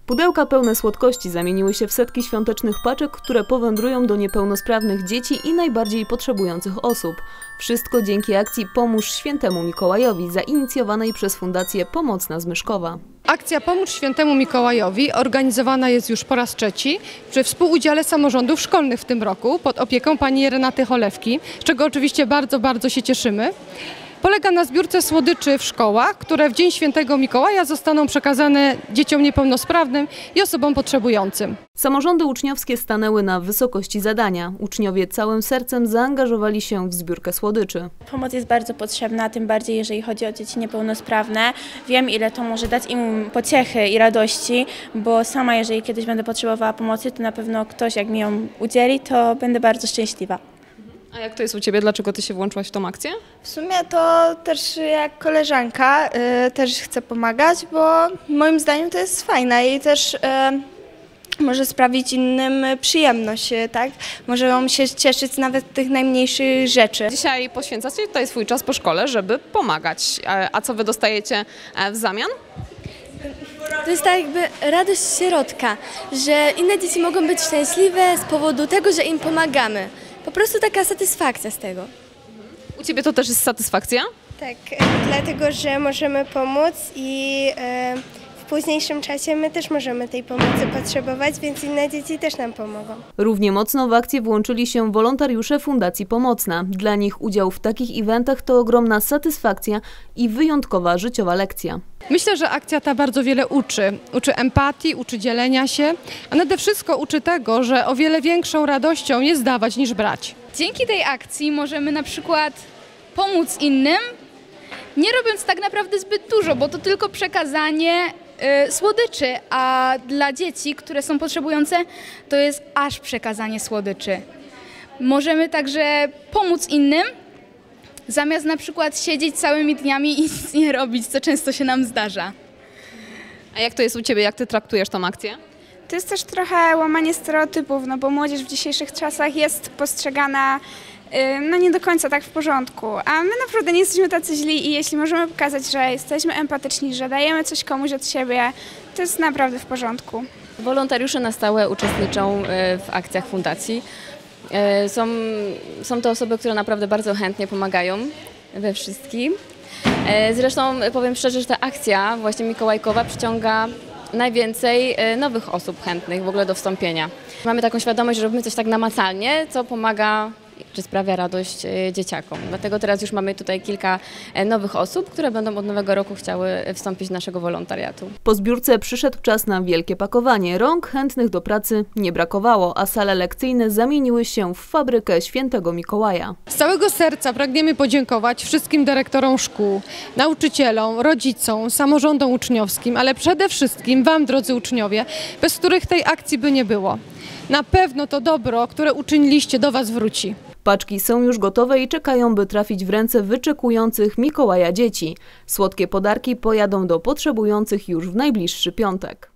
Pudełka pełne słodkości zamieniły się w setki świątecznych paczek, które powędrują do niepełnosprawnych dzieci i najbardziej potrzebujących osób. Wszystko dzięki akcji Pomóż Świętemu Mikołajowi, zainicjowanej przez Fundację Pomocna z Myszkowa. Akcja Pomóż Świętemu Mikołajowi organizowana jest już po raz trzeci przy współudziale samorządów szkolnych w tym roku pod opieką pani Renaty Cholewki, z czego oczywiście bardzo się cieszymy. Polega na zbiórce słodyczy w szkołach, które w Dzień Świętego Mikołaja zostaną przekazane dzieciom niepełnosprawnym i osobom potrzebującym. Samorządy uczniowskie stanęły na wysokości zadania. Uczniowie całym sercem zaangażowali się w zbiórkę słodyczy. Pomoc jest bardzo potrzebna, tym bardziej jeżeli chodzi o dzieci niepełnosprawne. Wiem, ile to może dać im pociechy i radości, bo sama jeżeli kiedyś będę potrzebowała pomocy, to na pewno ktoś jak mi ją udzieli, to będę bardzo szczęśliwa. A jak to jest u Ciebie? Dlaczego Ty się włączyłaś w tą akcję? W sumie to też jak koleżanka też chcę pomagać, bo moim zdaniem to jest fajne i też może sprawić innym przyjemność, tak? Możemy się cieszyć nawet z tych najmniejszych rzeczy. Dzisiaj poświęcacie tutaj swój czas po szkole, żeby pomagać. A co Wy dostajecie w zamian? To jest tak jakby radość środka, że inne dzieci mogą być szczęśliwe z powodu tego, że im pomagamy. Po prostu taka satysfakcja z tego. U Ciebie to też jest satysfakcja? Tak, dlatego, że możemy pomóc i w późniejszym czasie my też możemy tej pomocy potrzebować, więc inne dzieci też nam pomogą. Równie mocno w akcję włączyli się wolontariusze Fundacji Pomocna. Dla nich udział w takich eventach to ogromna satysfakcja i wyjątkowa życiowa lekcja. Myślę, że akcja ta bardzo wiele uczy. Uczy empatii, uczy dzielenia się, a nade wszystko uczy tego, że o wiele większą radością jest dawać niż brać. Dzięki tej akcji możemy na przykład pomóc innym, nie robiąc tak naprawdę zbyt dużo, bo to tylko przekazanie słodyczy, a dla dzieci, które są potrzebujące, to jest aż przekazanie słodyczy. Możemy także pomóc innym, zamiast na przykład siedzieć całymi dniami i nic nie robić, co często się nam zdarza. A jak to jest u Ciebie? Jak Ty traktujesz tą akcję? To jest też trochę łamanie stereotypów, no bo młodzież w dzisiejszych czasach jest postrzegana no nie do końca tak w porządku, a my naprawdę nie jesteśmy tacy źli i jeśli możemy pokazać, że jesteśmy empatyczni, że dajemy coś komuś od siebie, to jest naprawdę w porządku. Wolontariusze na stałe uczestniczą w akcjach fundacji. Są to osoby, które naprawdę bardzo chętnie pomagają we wszystkim. Zresztą powiem szczerze, że ta akcja właśnie mikołajkowa przyciąga najwięcej nowych osób chętnych w ogóle do wstąpienia. Mamy taką świadomość, że robimy coś tak namacalnie, co pomaga czy sprawia radość dzieciakom. Dlatego teraz już mamy tutaj kilka nowych osób, które będą od nowego roku chciały wstąpić do naszego wolontariatu. Po zbiórce przyszedł czas na wielkie pakowanie. Rąk chętnych do pracy nie brakowało, a sale lekcyjne zamieniły się w fabrykę Świętego Mikołaja. Z całego serca pragniemy podziękować wszystkim dyrektorom szkół, nauczycielom, rodzicom, samorządom uczniowskim, ale przede wszystkim Wam, drodzy uczniowie, bez których tej akcji by nie było. Na pewno to dobro, które uczyniliście, do Was wróci. Paczki są już gotowe i czekają, by trafić w ręce wyczekujących Mikołaja dzieci. Słodkie podarki pojadą do potrzebujących już w najbliższy piątek.